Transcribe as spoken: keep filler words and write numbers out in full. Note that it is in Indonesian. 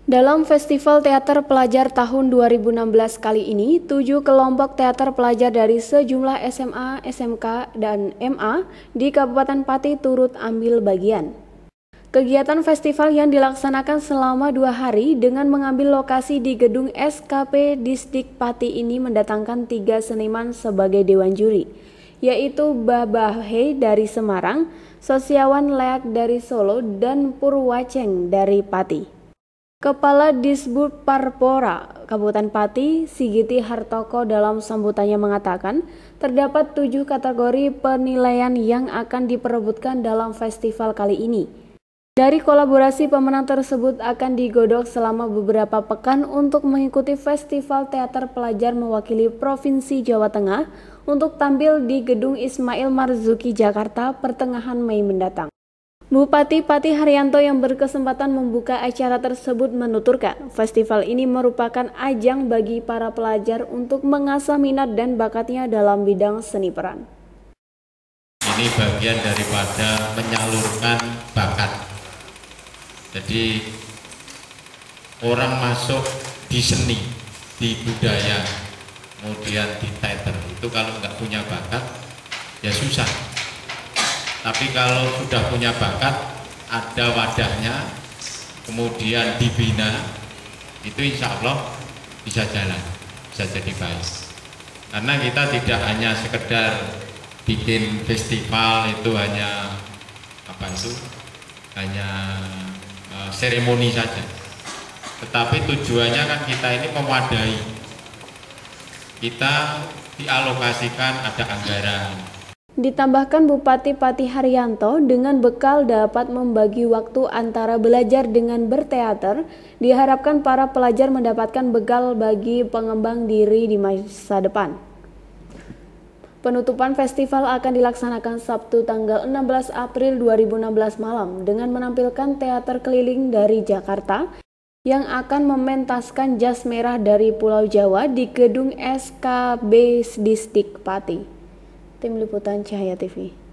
Dalam Festival Teater Pelajar tahun dua ribu enam belas kali ini, tujuh kelompok teater pelajar dari sejumlah S M A, S M K, dan M A di Kabupaten Pati turut ambil bagian. Kegiatan festival yang dilaksanakan selama dua hari dengan mengambil lokasi di gedung S K P Disdik Pati ini mendatangkan tiga seniman sebagai dewan juri, yaitu Babahe dari Semarang, Sosiawan Leak dari Solo, dan Purwaceng dari Pati. Kepala Disbud Parpora Kabupaten Pati, Sigiti Hartoko dalam sambutannya mengatakan, terdapat tujuh kategori penilaian yang akan diperebutkan dalam festival kali ini. Dari kolaborasi pemenang tersebut akan digodok selama beberapa pekan untuk mengikuti Festival Teater Pelajar mewakili Provinsi Jawa Tengah untuk tampil di Gedung Ismail Marzuki Jakarta pertengahan Mei mendatang. Bupati Pati Haryanto yang berkesempatan membuka acara tersebut menuturkan, festival ini merupakan ajang bagi para pelajar untuk mengasah minat dan bakatnya dalam bidang seni peran. Ini bagian daripada menyalurkan bakat. Jadi orang masuk di seni, di budaya, kemudian di teater itu kalau nggak punya bakat ya susah. Tapi kalau sudah punya bakat, ada wadahnya, kemudian dibina, itu insya Allah bisa jalan, bisa jadi baik. Karena kita tidak hanya sekedar bikin festival itu hanya apa itu, hanya uh, seremoni saja. Tetapi tujuannya kan kita ini mewadahi. Kita dialokasikan ada anggaran. Ditambahkan Bupati Pati Haryanto dengan bekal dapat membagi waktu antara belajar dengan berteater, diharapkan para pelajar mendapatkan bekal bagi pengembang diri di masa depan. Penutupan festival akan dilaksanakan Sabtu tanggal enam belas April dua ribu enam belas malam dengan menampilkan teater keliling dari Jakarta yang akan mementaskan jas merah dari Pulau Jawa di gedung S K B Disdik Pati. Tim Liputan Cahaya T V.